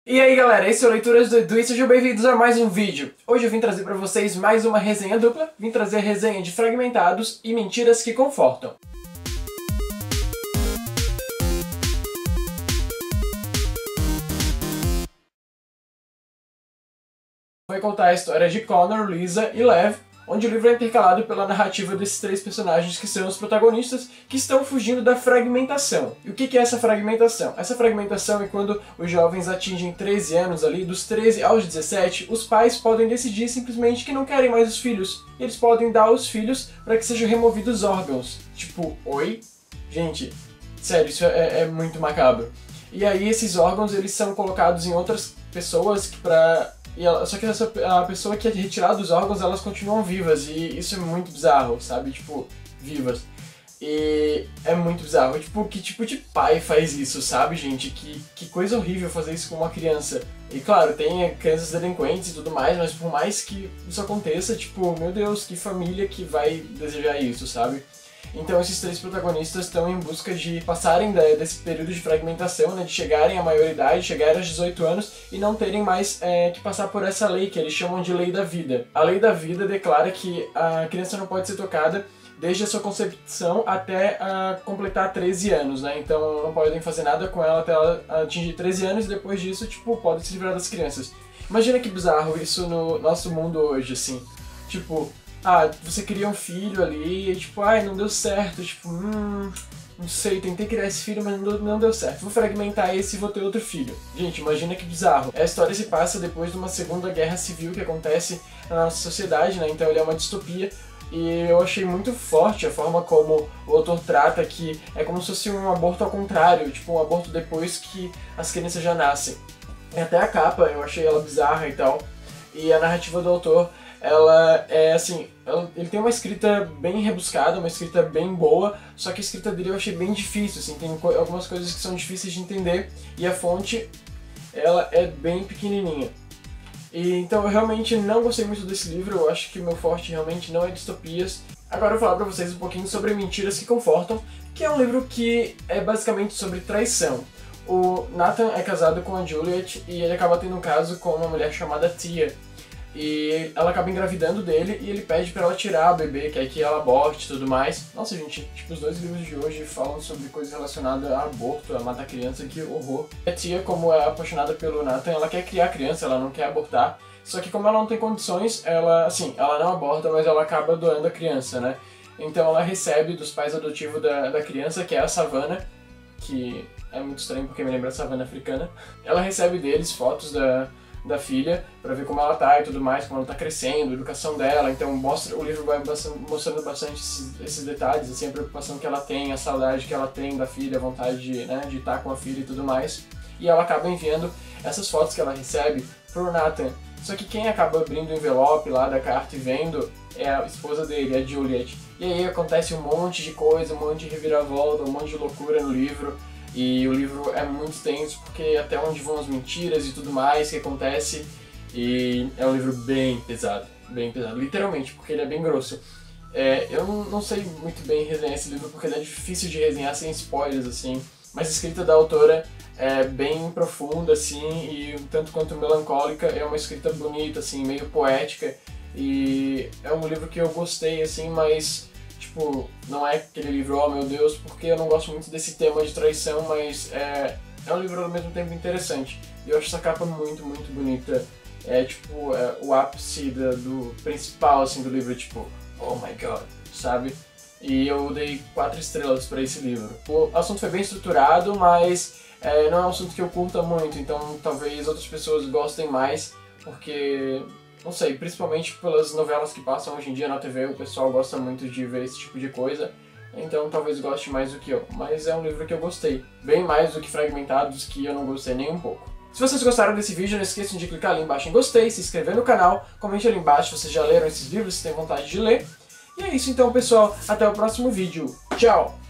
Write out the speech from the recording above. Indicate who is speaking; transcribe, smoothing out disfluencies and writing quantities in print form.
Speaker 1: E aí galera, esse é o Leituras do Edu e sejam bem-vindos a mais um vídeo. Hoje eu vim trazer pra vocês mais uma resenha dupla, vim trazer a resenha de Fragmentados e Mentiras que Confortam. Vai contar a história de Connor, Lisa e Lev, onde o livro é intercalado pela narrativa desses três personagens que são os protagonistas, que estão fugindo da fragmentação. E o que é essa fragmentação? Essa fragmentação é quando os jovens atingem 13 anos ali, dos 13 aos 17, os pais podem decidir simplesmente que não querem mais os filhos. E eles podem dar aos filhos para que sejam removidos órgãos. Tipo, oi? Gente, sério, isso é muito macabro. E aí esses órgãos eles são colocados em outras pessoas só que a pessoa que é retirada dos órgãos, elas continuam vivas, e isso é muito bizarro, sabe? Tipo, vivas. E é muito bizarro. Tipo, que tipo de pai faz isso, sabe, gente? Que coisa horrível fazer isso com uma criança. E claro, tem crianças delinquentes e tudo mais, mas por mais que isso aconteça, tipo, meu Deus, que família que vai desejar isso, sabe? Então esses três protagonistas estão em busca de passarem desse período de fragmentação, né, de chegarem à maioridade, chegarem aos 18 anos e não terem mais que passar por essa lei que eles chamam de Lei da Vida. A Lei da Vida declara que a criança não pode ser tocada desde a sua concepção até completar 13 anos, né? Então não podem fazer nada com ela até ela atingir 13 anos e depois disso, tipo, podem se livrar das crianças. Imagina que bizarro isso no nosso mundo hoje, assim. Tipo, você cria um filho ali e tipo, não deu certo, tipo, não sei, tentei criar esse filho, mas não deu certo. Vou fragmentar esse e vou ter outro filho. Gente, imagina que bizarro. A história se passa depois de uma segunda guerra civil que acontece na nossa sociedade, né? Então ele é uma distopia. E eu achei muito forte a forma como o autor trata que é como se fosse um aborto ao contrário, tipo um aborto depois que as crianças já nascem. E até a capa, eu achei ela bizarra e tal. E a narrativa do autor, ela é assim, ele tem uma escrita bem rebuscada, uma escrita bem boa, só que a escrita dele eu achei bem difícil, assim, tem algumas coisas que são difíceis de entender e a fonte, ela é bem pequenininha. E então eu realmente não gostei muito desse livro, eu acho que o meu forte realmente não é distopias. Agora eu vou falar pra vocês um pouquinho sobre Mentiras que Confortam, que é um livro que é basicamente sobre traição. O Nathan é casado com a Juliet e ele acaba tendo um caso com uma mulher chamada Tia. E ela acaba engravidando dele e ele pede pra ela tirar o bebê, quer que ela aborte e tudo mais. Nossa, gente, tipo, os dois livros de hoje falam sobre coisas relacionadas a aborto, a matar criança, que horror. A Tia, como é apaixonada pelo Nathan, ela quer criar criança, ela não quer abortar. Só que como ela não tem condições, ela não aborta, mas ela acaba doando a criança, né? Então ela recebe dos pais adotivos da criança, que é a Savannah, que é muito estranho porque me lembra a Savannah africana. Ela recebe deles fotos da filha, pra ver como ela tá e tudo mais, como ela tá crescendo, a educação dela, então o livro vai mostrando bastante esses detalhes, assim, a preocupação que ela tem, a saudade que ela tem da filha, a vontade de estar com a filha e tudo mais, e ela acaba enviando essas fotos que ela recebe pro Nathan, só que quem acaba abrindo o envelope lá da carta e vendo é a esposa dele, a Juliet, e aí acontece um monte de coisa, um monte de reviravolta, um monte de loucura no livro. E o livro é muito tenso porque até onde vão as mentiras e tudo mais que acontece. E é um livro bem pesado, literalmente, porque ele é bem grosso. Eu não sei muito bem resenhar esse livro porque ele é difícil de resenhar sem spoilers, assim. Mas a escrita da autora é bem profunda, assim, e tanto quanto melancólica, é uma escrita bonita, assim, meio poética. E é um livro que eu gostei, assim, mas tipo, não é aquele livro, oh meu Deus, porque eu não gosto muito desse tema de traição, mas é um livro ao mesmo tempo interessante. E eu acho essa capa muito, muito bonita. Tipo, o ápice do principal, assim, do livro, tipo, oh my god, sabe? E eu dei 4 estrelas pra esse livro. O assunto foi bem estruturado, mas não é um assunto que eu curta muito, então talvez outras pessoas gostem mais, porque não sei, principalmente pelas novelas que passam hoje em dia na TV, o pessoal gosta muito de ver esse tipo de coisa, então talvez goste mais do que eu. Mas é um livro que eu gostei, bem mais do que Fragmentados, que eu não gostei nem um pouco. Se vocês gostaram desse vídeo, não esqueçam de clicar ali embaixo em gostei, se inscrever no canal, comente ali embaixo se vocês já leram esses livros, se têm vontade de ler. E é isso então, pessoal, até o próximo vídeo. Tchau!